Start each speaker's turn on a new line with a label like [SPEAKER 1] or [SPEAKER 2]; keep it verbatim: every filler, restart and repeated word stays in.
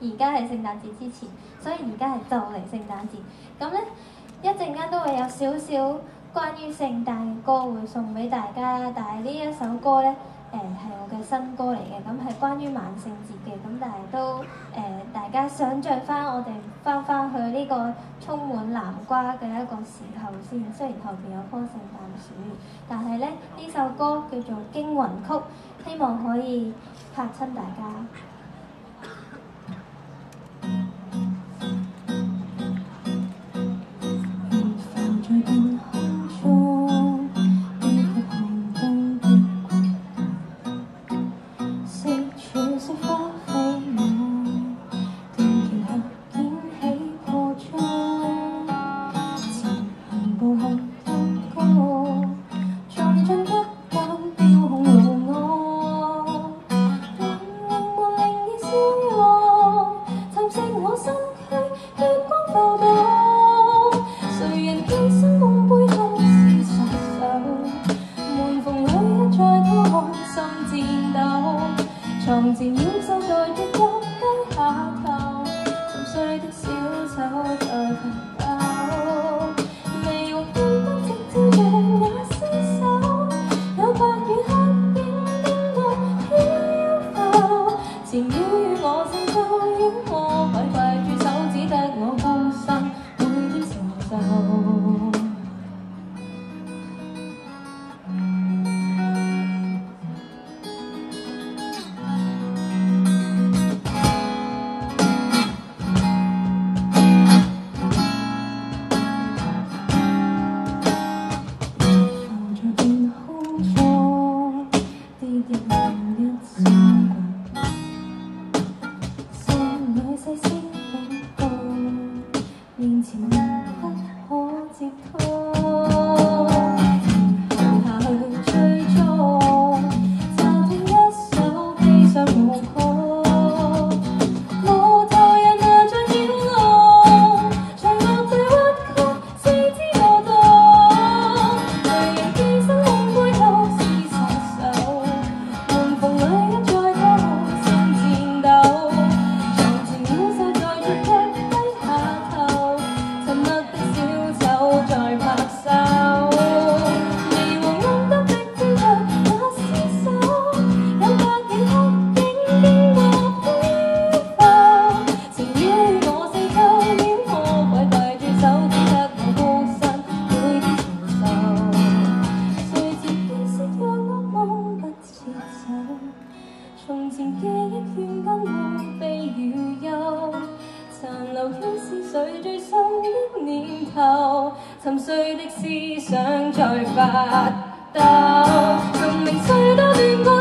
[SPEAKER 1] 而家係聖誕節之前，所以而家係就嚟聖誕節。咁咧一陣間都會有少少關於聖誕嘅歌會送俾大家，但係呢一首歌咧誒係我嘅新歌嚟嘅，咁係關於萬聖節嘅，咁但係都誒、呃、大家想像翻我哋翻翻去呢個充滿南瓜嘅一個時候先。雖然後邊有棵聖誕樹，但係咧呢首歌叫做《驚魂曲》，希望可以嚇親大家。從前妖獸在月光低下頭，十歲的小丑在奮鬥，未用煙燈直照亮那屍首，有白與黑影跟我飄浮，纏繞於我四周，妖魔鬼怪駐守，只得我孤身每天承受。從前記憶勸跟我悲與憂，殘留於是誰最深的念頭，沉睡的思想在發抖，從零歲多戀過。